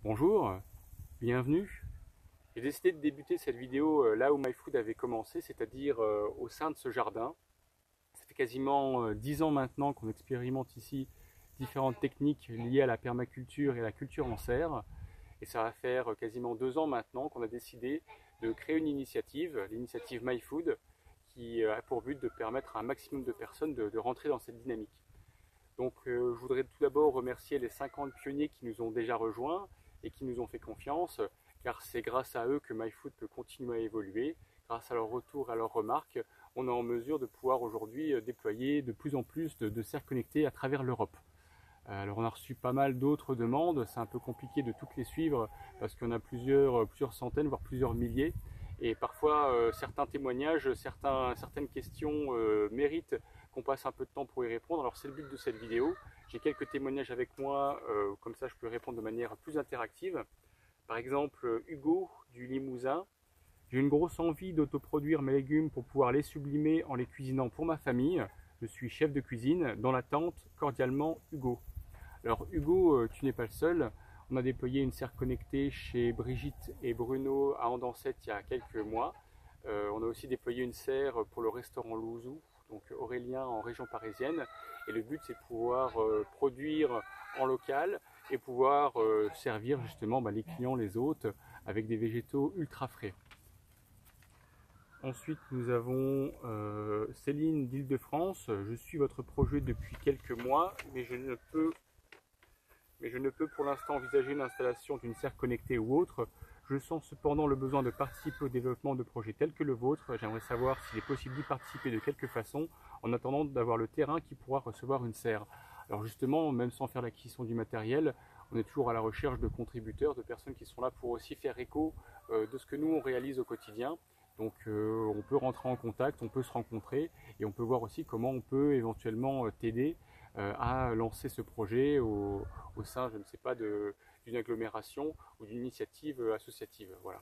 Bonjour, bienvenue. J'ai décidé de débuter cette vidéo là où MyFood avait commencé, c'est-à-dire au sein de ce jardin. Ça fait quasiment 10 ans maintenant qu'on expérimente ici différentes techniques liées à la permaculture et à la culture en serre. Et ça va faire quasiment 2 ans maintenant qu'on a décidé de créer une initiative, l'initiative MyFood, qui a pour but de permettre à un maximum de personnes de rentrer dans cette dynamique. Donc je voudrais tout d'abord remercier les 50 pionniers qui nous ont déjà rejoints et qui nous ont fait confiance, car c'est grâce à eux que MyFood peut continuer à évoluer. Grâce à leur retour et à leurs remarques, on est en mesure de pouvoir aujourd'hui déployer de plus en plus de serres connectées à travers l'Europe. Alors on a reçu pas mal d'autres demandes, c'est un peu compliqué de toutes les suivre parce qu'on a plusieurs centaines, voire plusieurs milliers. Et parfois certains témoignages, certaines questions méritent qu'on passe un peu de temps pour y répondre. Alors c'est le but de cette vidéo. J'ai quelques témoignages avec moi, comme ça je peux répondre de manière plus interactive. Par exemple, Hugo du Limousin. J'ai une grosse envie d'autoproduire mes légumes pour pouvoir les sublimer en les cuisinant pour ma famille. Je suis chef de cuisine. Dans l'attente, cordialement, Hugo. Alors Hugo, tu n'es pas le seul. On a déployé une serre connectée chez Brigitte et Bruno à Andancette il y a quelques mois. On a aussi déployé une serre pour le restaurant Louzou, donc Aurélien en région parisienne. Et le but c'est de pouvoir produire en local et pouvoir servir justement les clients, les hôtes, avec des végétaux ultra frais. Ensuite, nous avons Céline d'Île-de-France. Je suis votre projet depuis quelques mois, mais je ne peux pour l'instant envisager l'installation d'une serre connectée ou autre. Je sens cependant le besoin de participer au développement de projets tels que le vôtre. J'aimerais savoir s'il est possible d'y participer de quelque façon, en attendant d'avoir le terrain qui pourra recevoir une serre. Alors justement, même sans faire l'acquisition du matériel, on est toujours à la recherche de contributeurs, de personnes qui sont là pour aussi faire écho de ce que nous on réalise au quotidien. Donc on peut rentrer en contact, on peut se rencontrer et on peut voir aussi comment on peut éventuellement t'aider à lancer ce projet au sein, je ne sais pas, d'une agglomération ou d'une initiative associative. Voilà.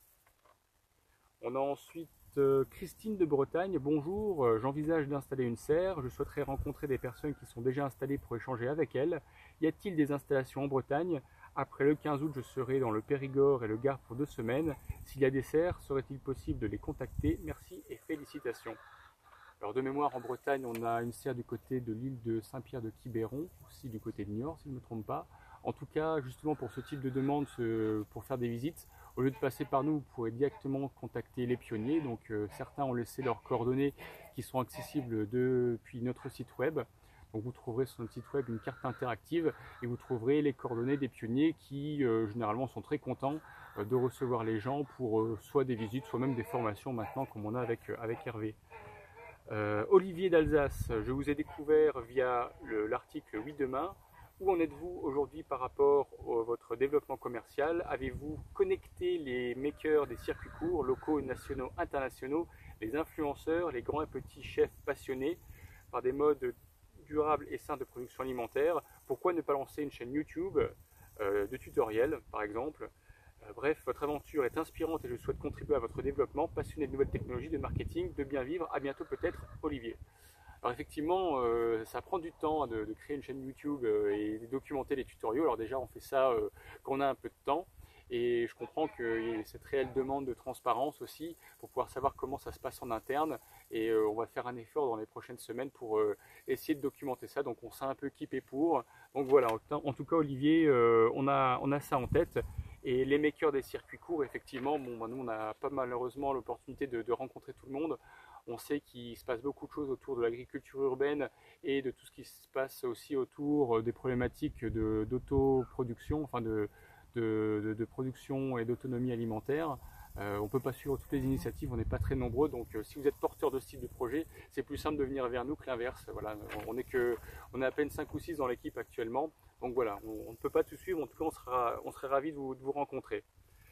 On a ensuite Christine de Bretagne. Bonjour, j'envisage d'installer une serre. Je souhaiterais rencontrer des personnes qui sont déjà installées pour échanger avec elles. Y a-t-il des installations en Bretagne? Après le 15 août, je serai dans le Périgord et le Gard pour 2 semaines. S'il y a des serres, serait-il possible de les contacter? Merci et félicitations. Alors de mémoire, en Bretagne, on a une serre du côté de l'île de Saint-Pierre-de-Quiberon, aussi du côté de Niort, si je ne me trompe pas. En tout cas, justement pour ce type de demande, pour faire des visites, au lieu de passer par nous, vous pourrez directement contacter les pionniers. Donc certains ont laissé leurs coordonnées qui sont accessibles depuis notre site web. Donc vous trouverez sur notre site web une carte interactive et vous trouverez les coordonnées des pionniers qui généralement sont très contents de recevoir les gens pour soit des visites, soit même des formations maintenant comme on a avec Hervé. Olivier d'Alsace, je vous ai découvert via l'article Oui Demain. Où en êtes-vous aujourd'hui par rapport à votre développement commercial? Avez-vous connecté les makers des circuits courts, locaux, nationaux, internationaux, les influenceurs, les grands et petits chefs passionnés par des modes durables et sains de production alimentaire? Pourquoi ne pas lancer une chaîne YouTube de tutoriels par exemple? Bref, votre aventure est inspirante et je souhaite contribuer à votre développement. Passionné de nouvelles technologies, de marketing, de bien vivre. À bientôt peut-être, Olivier. Alors effectivement, ça prend du temps de créer une chaîne YouTube et de documenter les tutoriaux. Alors déjà, on fait ça quand on a un peu de temps. Et je comprends qu'il y a cette réelle demande de transparence aussi pour pouvoir savoir comment ça se passe en interne. Et on va faire un effort dans les prochaines semaines pour essayer de documenter ça. Donc on s'est un peu équipé pour. Donc voilà, en tout cas Olivier, on a ça en tête. Et les makers des circuits courts, effectivement, nous on n'a pas malheureusement l'opportunité de rencontrer tout le monde. On sait qu'il se passe beaucoup de choses autour de l'agriculture urbaine et de tout ce qui se passe aussi autour des problématiques d'autoproduction, enfin de production et d'autonomie alimentaire. On ne peut pas suivre toutes les initiatives, on n'est pas très nombreux, donc si vous êtes porteur de ce type de projet, c'est plus simple de venir vers nous que l'inverse. Voilà, on est à peine 5 ou 6 dans l'équipe actuellement, donc voilà, on ne peut pas tout suivre, en tout cas on serait ravis de vous rencontrer.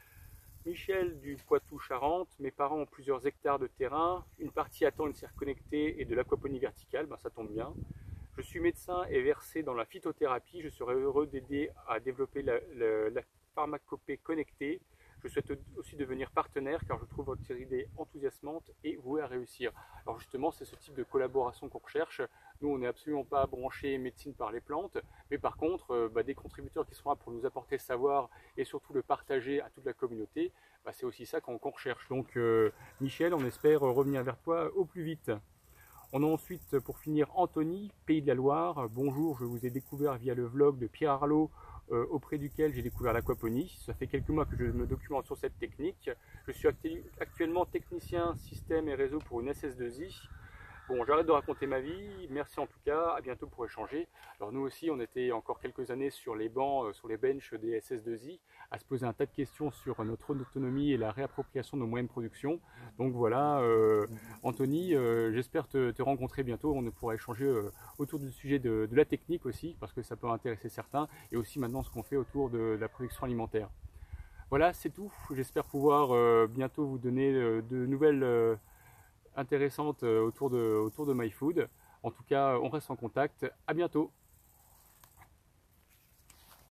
Michel du Poitou-Charentes, mes parents ont plusieurs hectares de terrain, une partie attend une serre connectée et de l'aquaponie verticale, ça tombe bien. Je suis médecin et versé dans la phytothérapie, je serais heureux d'aider à développer la pharmacopée connectée. Je Je souhaite aussi devenir partenaire car je trouve votre idée enthousiasmante et vouée à réussir. Alors justement, c'est ce type de collaboration qu'on recherche. Nous, on n'est absolument pas branché médecine par les plantes, mais par contre, des contributeurs qui seront là pour nous apporter le savoir et surtout le partager à toute la communauté, c'est aussi ça qu'on recherche. Donc Michel, on espère revenir vers toi au plus vite. On a ensuite, pour finir, Anthony, Pays de la Loire. Bonjour, je vous ai découvert via le vlog de Pierre Arlot, auprès duquel j'ai découvert l'aquaponie. Ça fait quelques mois que je me documente sur cette technique. Je suis actuellement technicien système et réseau pour une SS2I. Bon, j'arrête de raconter ma vie. Merci en tout cas. À bientôt pour échanger. Alors nous aussi, on était encore quelques années sur les bancs, sur les benches des SS2I, à se poser un tas de questions sur notre autonomie et la réappropriation de nos moyens de production. Donc voilà, Anthony, j'espère te rencontrer bientôt. On pourra échanger autour du sujet de la technique aussi, parce que ça peut intéresser certains, et aussi maintenant ce qu'on fait autour de la production alimentaire. Voilà, c'est tout. J'espère pouvoir bientôt vous donner de nouvelles intéressantes autour de MyFood. En tout cas, on reste en contact. À bientôt.